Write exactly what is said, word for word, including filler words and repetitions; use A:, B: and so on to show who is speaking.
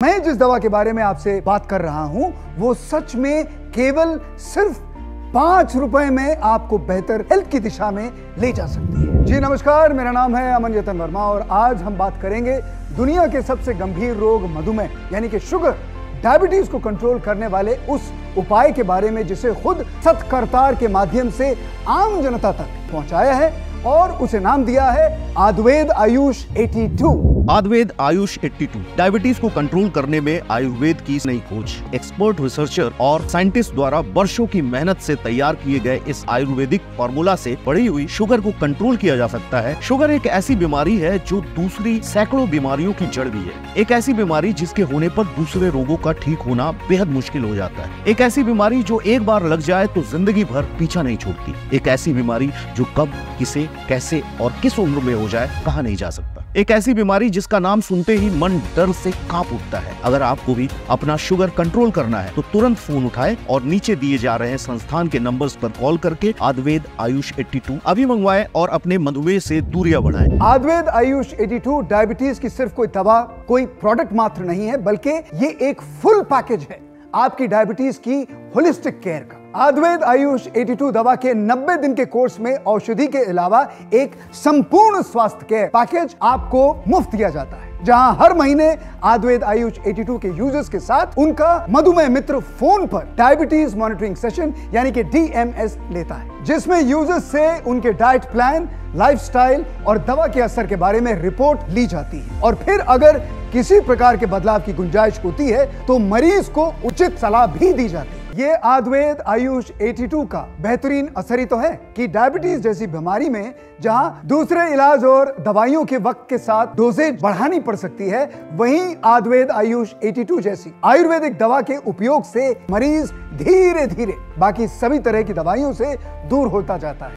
A: मैं जिस दवा के बारे में आपसे बात कर रहा हूं वो सच में केवल सिर्फ पांच रुपए में आपको बेहतर हेल्थ की दिशा में ले जा सकती है। जी नमस्कार, मेरा नाम है अमन यतन वर्मा और आज हम बात करेंगे दुनिया के सबसे गंभीर रोग मधुमेह यानी कि शुगर, डायबिटीज को कंट्रोल करने वाले उस उपाय के बारे में जिसे खुद सत्करतार के माध्यम से आम जनता तक पहुंचाया है और उसे नाम दिया है आयुर्वेद आयुष बयासी।
B: आयुर्वेद आयुष बयासी डायबिटीज को कंट्रोल करने में आयुर्वेद की नई खोज, एक्सपर्ट रिसर्चर और साइंटिस्ट द्वारा वर्षों की मेहनत से तैयार किए गए इस आयुर्वेदिक फार्मूला से बढ़ी हुई शुगर को कंट्रोल किया जा सकता है। शुगर एक ऐसी बीमारी है जो दूसरी सैकड़ों बीमारियों की जड़ भी है। एक ऐसी बीमारी जिसके होने पर दूसरे रोगों का ठीक होना बेहद मुश्किल हो जाता है। एक ऐसी बीमारी जो एक बार लग जाए तो जिंदगी भर पीछा नहीं छोड़ती। एक ऐसी बीमारी जो कब, किसे, कैसे और किस उम्र में हो जाए कहा नहीं जा सकता। एक ऐसी बीमारी जिसका नाम सुनते ही मन डर से कांप उठता है। अगर आपको भी अपना शुगर कंट्रोल करना है तो तुरंत फोन उठाएं और नीचे दिए जा रहे संस्थान के नंबर्स पर कॉल करके आयुर्वेद आयुष बयासी अभी मंगवाएं और अपने मधुमेह से दूरियां बढ़ाएं।
A: आयुर्वेद आयुष बयासी डायबिटीज की सिर्फ कोई दवा, कोई प्रोडक्ट मात्र नहीं है, बल्कि ये एक फुल पैकेज है आपकी डायबिटीज की होलिस्टिक केयर का। आयुर्वेद आयुष बयासी दवा के नब्बे दिन के कोर्स में औषधि के अलावा एक संपूर्ण स्वास्थ्य केयर पैकेज आपको मुफ्त दिया जाता है, जहां हर महीने आयुर्वेद आयुष बयासी के यूजर्स के साथ उनका मधुमेह मित्र फोन पर डायबिटीज मॉनिटरिंग सेशन यानी कि डी एम एस लेता है, जिसमें यूजर्स से उनके डाइट प्लान, लाइफस्टाइल और दवा के असर के बारे में रिपोर्ट ली जाती है और फिर अगर किसी प्रकार के बदलाव की गुंजाइश होती है तो मरीज को उचित सलाह भी दी जाती है। ये आयुर्वेद आयुष बयासी का बेहतरीन असर ही तो है कि डायबिटीज जैसी बीमारी में जहां दूसरे इलाज और दवाइयों के वक्त के साथ डोजेज बढ़ानी पड़ सकती है, वहीं आयुर्वेद आयुष बयासी जैसी आयुर्वेदिक दवा के उपयोग से मरीज धीरे धीरे बाकी सभी तरह की दवाइयों से दूर होता जाता है।